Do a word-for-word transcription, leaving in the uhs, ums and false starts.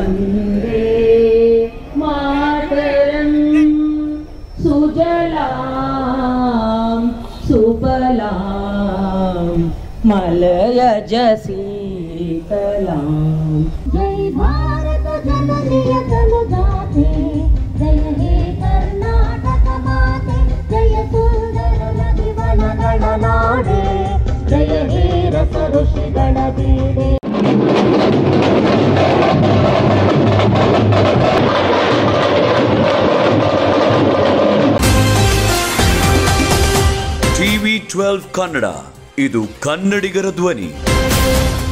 वन्दे मातरं सुजलां सुफलां मलयज शीतलां। जय भारत जननीय जलजाते, जय हे कर्नाटक माते, जय सुंदर नदी वनगण नाडे, जय हे रस ऋषिगण बीडे। ಟಿವಿ ಟ್ವೆಲ್ವ್ ಕನ್ನಡ, ಇದು ಕನ್ನಡಿಗರ ಧ್ವನಿ.